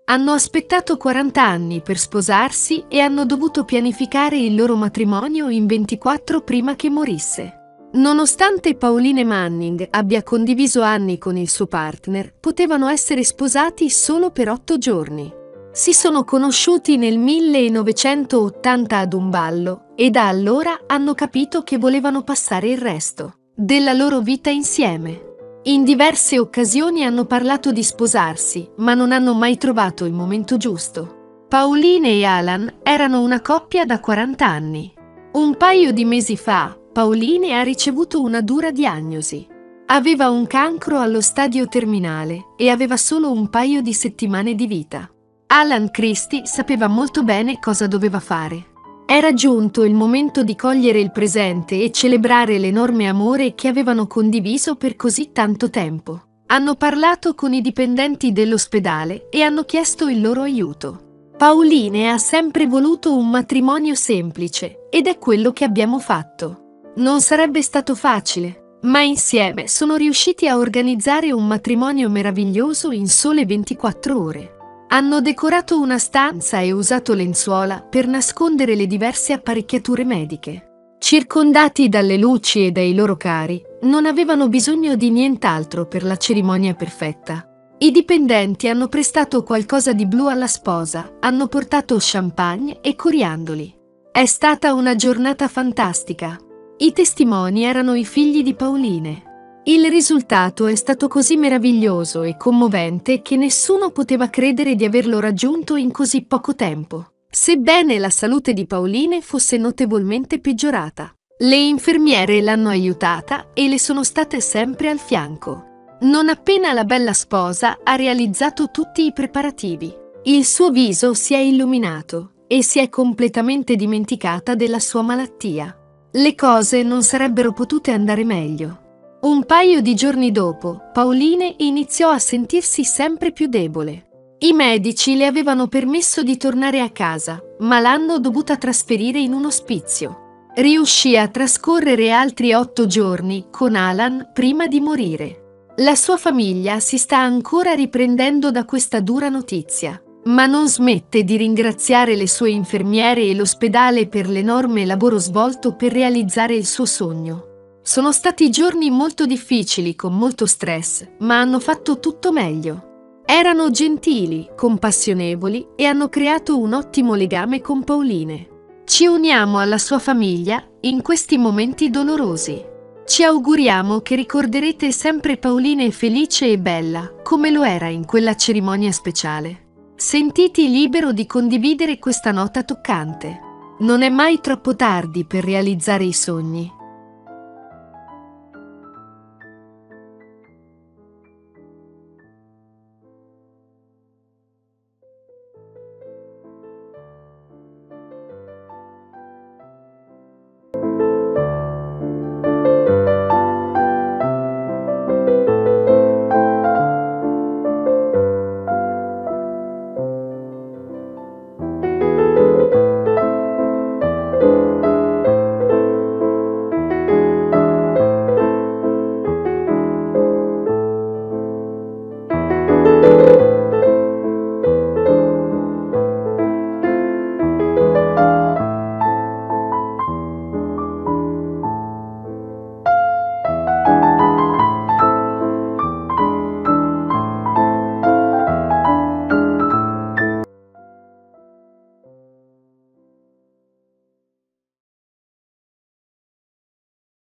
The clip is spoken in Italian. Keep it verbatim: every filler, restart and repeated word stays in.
Hanno aspettato quaranta anni per sposarsi e hanno dovuto pianificare il loro matrimonio in ventiquattro prima che morisse. Nonostante Pauline Manning abbia condiviso anni con il suo partner, potevano essere sposati solo per otto giorni. Si sono conosciuti nel millenovecentottanta ad un ballo e da allora hanno capito che volevano passare il resto della loro vita insieme. In diverse occasioni hanno parlato di sposarsi, ma non hanno mai trovato il momento giusto. Pauline e Alan erano una coppia da quaranta anni. Un paio di mesi fa, Pauline ha ricevuto una dura diagnosi. Aveva un cancro allo stadio terminale e aveva solo un paio di settimane di vita. Alan Christie sapeva molto bene cosa doveva fare. Era giunto il momento di cogliere il presente e celebrare l'enorme amore che avevano condiviso per così tanto tempo. Hanno parlato con i dipendenti dell'ospedale e hanno chiesto il loro aiuto. Pauline ha sempre voluto un matrimonio semplice ed è quello che abbiamo fatto. Non sarebbe stato facile, ma insieme sono riusciti a organizzare un matrimonio meraviglioso in sole ventiquattro ore. Hanno decorato una stanza e usato lenzuola per nascondere le diverse apparecchiature mediche. Circondati dalle luci e dai loro cari, non avevano bisogno di nient'altro per la cerimonia perfetta. I dipendenti hanno prestato qualcosa di blu alla sposa, hanno portato champagne e coriandoli. È stata una giornata fantastica. I testimoni erano i figli di Pauline. Il risultato è stato così meraviglioso e commovente che nessuno poteva credere di averlo raggiunto in così poco tempo, sebbene la salute di Pauline fosse notevolmente peggiorata. Le infermiere l'hanno aiutata e le sono state sempre al fianco. Non appena la bella sposa ha realizzato tutti i preparativi, il suo viso si è illuminato e si è completamente dimenticata della sua malattia. Le cose non sarebbero potute andare meglio. Un paio di giorni dopo, Pauline iniziò a sentirsi sempre più debole. I medici le avevano permesso di tornare a casa, ma l'hanno dovuta trasferire in un ospizio. Riuscì a trascorrere altri otto giorni con Alan prima di morire. La sua famiglia si sta ancora riprendendo da questa dura notizia, ma non smette di ringraziare le sue infermiere e l'ospedale per l'enorme lavoro svolto per realizzare il suo sogno. Sono stati giorni molto difficili con molto stress, ma hanno fatto tutto meglio. Erano gentili, compassionevoli e hanno creato un ottimo legame con Pauline. Ci uniamo alla sua famiglia in questi momenti dolorosi. Ci auguriamo che ricorderete sempre Pauline felice e bella, come lo era in quella cerimonia speciale. Sentiti libero di condividere questa nota toccante. Non è mai troppo tardi per realizzare i sogni.